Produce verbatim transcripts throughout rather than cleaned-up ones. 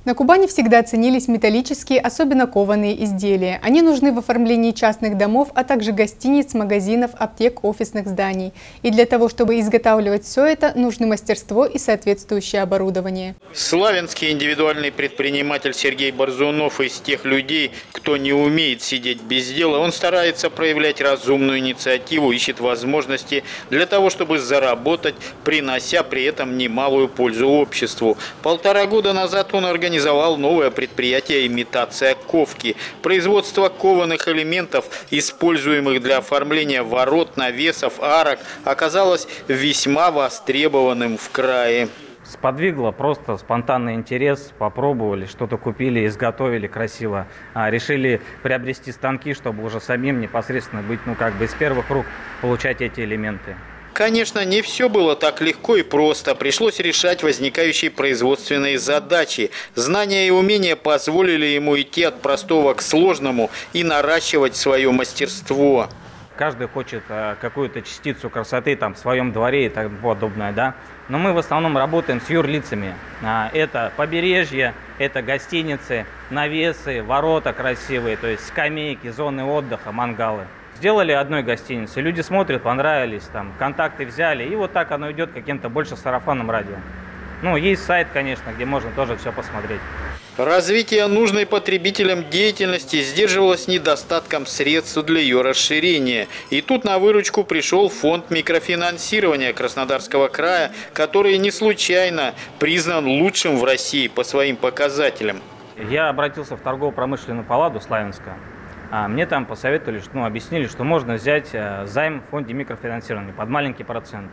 На Кубани всегда ценились металлические, особенно кованые изделия. Они нужны в оформлении частных домов, а также гостиниц, магазинов, аптек, офисных зданий. И для того, чтобы изготавливать все это, нужно мастерство и соответствующее оборудование. Славянский индивидуальный предприниматель Сергей Борзунов из тех людей, кто не умеет сидеть без дела. Он старается проявлять разумную инициативу, ищет возможности для того, чтобы заработать, принося при этом немалую пользу обществу. Полтора года назад он организовал Организовал новое предприятие «Имитация ковки». Производство кованых элементов, используемых для оформления ворот, навесов, арок, оказалось весьма востребованным в крае. Сподвигло просто спонтанный интерес, попробовали, что-то купили, изготовили красиво. А, решили приобрести станки, чтобы уже самим непосредственно быть, ну как бы из первых рук получать эти элементы. Конечно, не все было так легко и просто. Пришлось решать возникающие производственные задачи. Знания и умения позволили ему идти от простого к сложному и наращивать свое мастерство. Каждый хочет какую-то частицу красоты там в своем дворе и тому подобное, да. Но мы в основном работаем с юрлицами. Это побережье, это гостиницы, навесы, ворота красивые, то есть скамейки, зоны отдыха, мангалы. Сделали одной гостиницы, люди смотрят, понравились, там, контакты взяли, и вот так оно идет каким-то больше сарафанным радио. Ну, есть сайт, конечно, где можно тоже все посмотреть. Развитие нужной потребителям деятельности сдерживалось недостатком средств для ее расширения. И тут на выручку пришел фонд микрофинансирования Краснодарского края, который не случайно признан лучшим в России по своим показателям. Я обратился в торгово-промышленную палату Славянска. А мне там посоветовали, ну, объяснили, что можно взять займ в фонде микрофинансирования под маленький процент.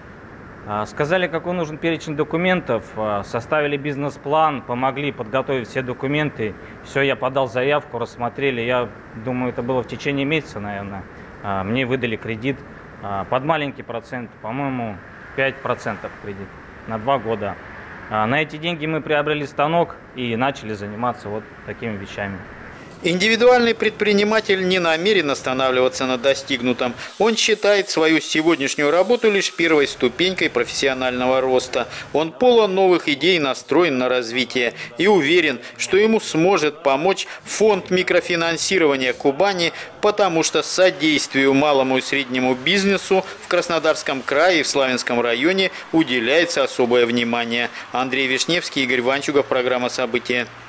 Сказали, какой нужен перечень документов, составили бизнес-план, помогли подготовить все документы. Все, я подал заявку, рассмотрели. Я думаю, это было в течение месяца, наверное. Мне выдали кредит под маленький процент, по-моему, пять процентов кредит на два года. На эти деньги мы приобрели станок и начали заниматься вот такими вещами. Индивидуальный предприниматель не намерен останавливаться на достигнутом. Он считает свою сегодняшнюю работу лишь первой ступенькой профессионального роста. Он полон новых идей, настроен на развитие и уверен, что ему сможет помочь фонд микрофинансирования Кубани, потому что содействию малому и среднему бизнесу в Краснодарском крае и в Славянском районе уделяется особое внимание. Андрей Вишневский, Игорь Ванчугов, программа «События».